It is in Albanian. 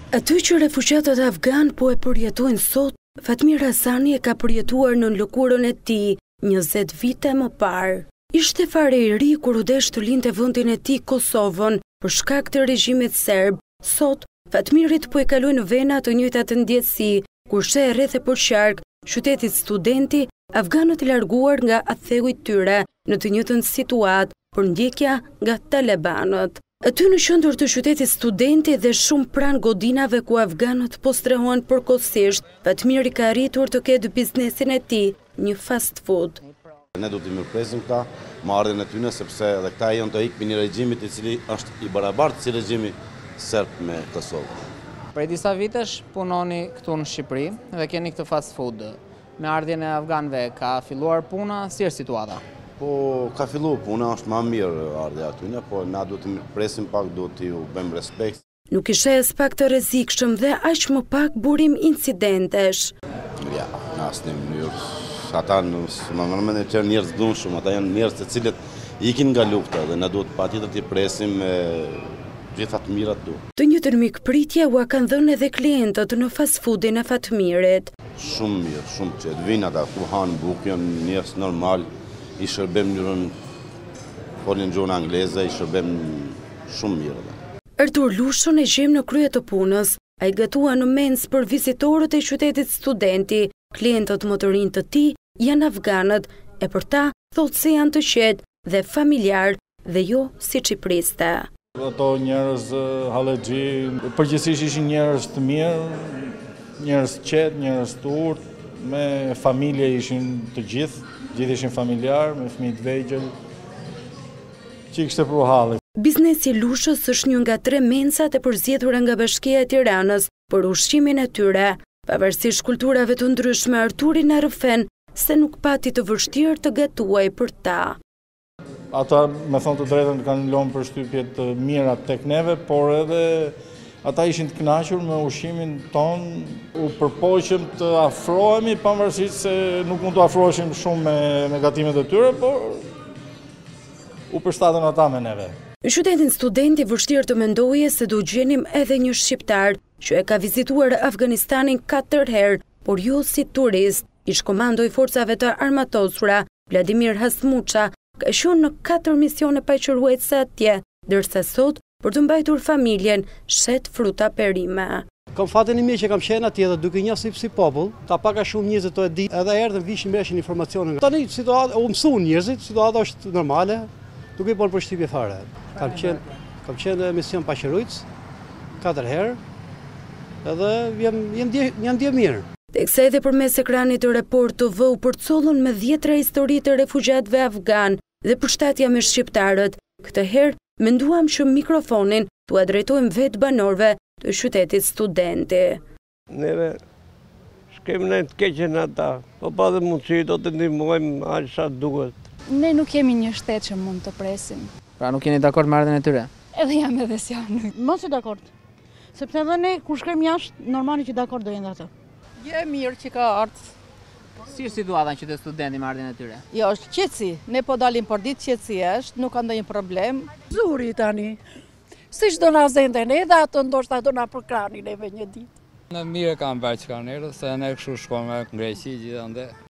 Aty që refugjatët afgan po e përjetojnë sot, Fatmir Hasani e ka përjetuar në lëkurën e tij 20 vite më parë. Ishte fare i ri kur u desh të linte vendin e tij Kosovën për shkak të regjimit serb. Sot, Fatmirit po e kalojnë vena të njëjtat ndjesi, kur sheh rreth e përqark Qytetit Studenti, afganët e larguar nga atheu i tyre në të njëjtën situatë për ndjekja nga talibanët. Aty në qendër të Qytetit Studenti dhe shumë pranë godinave ku afganët po strehohen përkohësisht, Fatmiri ka arritur të ketë biznesin e tij, një fast food. Ne do t'i mirëpresim këta marrjen e tyre sepse edhe këta janë të ikpin e regjimit i cili është i barabartë si regjimi serb me Kosovën. Prej disa vitesh punoni këtu në Shqipëri dhe keni këtë fast food. Me ardhjen e afganëve ka filluar puna, si është situata? Po ka filluar puna, është më mirë ardha aty, po na do t'i mirëpresim pak, do t'ju bëjmë respekt. Nuk ishte as pak të rrezikshëm dhe aq më pak burim incidentesh. Ja, në asnjë mënyrë. Ata në që njerëz dhunshëm, ata janë njerëz të cilët ikin nga lufta dhe na duhet patjetër t'i presim me gjitha të mirat tu. Të njëjtën mikpritje u kanë dhënë edhe klientët në fast foodin e Fatmirit. Shumë mirë, shumë qetë. Vinë ata ku hanë bukë, janë njerëz normal, i shërbem njërën folin gjuhën angleze, i shërbem shumë mirë. Erdhën Lushën e gjejmë në krye të punës. Ai gatua në mens për vizitorët e Qytetit Studenti. Klientët më të rinj të tij janë afganët, e për ta thotë se janë të qetë dhe familjar dhe jo siç i priste. Ato njerëz hallexhi, përgjithsisht ishin njerëz të mirë, njerëz të qetë, njerëz të urtë, me familje ishin të gjithë ishin familjar, me fëmijë të vegjël, që i kishte pru halli. Biznesi i Lushës është një nga 3 mensat e përzgjedhura nga Bashkia e Tiranës për ushqimin e tyre. Pavarësisht kulturave të ndryshme, Arturi na rrëfen se nuk pati të vështirë të gatuaj për ta. Ata, me thonë të drejtën, kanë lënë përshtypje të mira tek neve, por edhe ata ishin të kënaqur me ushqimin ton. U përpoqëm të afrohemi, pavarësisht se nuk mund të afroheshim shumë me gatimet e tyre, por u përshtatën ata me neve. Në Qytetin Studenti vështirë të mendoje se do gjenim edhe një shqiptar që e ka vizituar Afganistanin 4 herë, por jo si turist. Ish-komando i forcave të armatosura, Fatmir Hasani, ka qenë në 4 misione paqëruese atje, ndërsa sot, për të mbajtur familjen, shet fruta perime. Kam fatin e mirë që kam qenë atje dhe duke njeh si popull, ta paka shumë njerëz të e ditë, edhe erdhën vishin mbreshin informacione. Tani situata u mësuan njerëzit, situata është normale, duke i bërë përshtypje fare. Kam qenë në mision paqërujtës 4 herë, edhe jam ndje mirë. Teksa edhe përmes ekranit të Report TV u përcollën me 10 histori të refugjatëve afgan dhe përshtatja me shqiptarët. Këtë herë menduam që mikrofonin t'u drejtojmë vetë banorëve të Qytetit Studenti. Neve s'kemi ne të keqen ata, po pa dhe mundësi do të ndihmojmë aq sa duhet. Ne nuk jemi një shtet që mund të presim. Pra nuk jeni dakord me ardhen e tyre? Edhe jam edhe si janë. Mos e dakord. Sepse edhe ne kur shkojmë jashtë, normali që dakord do jenë ato. Je mirë që ka ardhur. Si është situata në Qytet Studenti me ardhen e tyre? Jo, është qetësi. Ne po dalim për ditë, qetësi është, nuk ka ndonjë problem. Zuri tani. Siç do na zente ne dhe ato ndoshta do na përkranin neve një ditë. Në mirë kanë bërë që kanë erë, se ne kështu shkojmë në Greqi gjithandaj.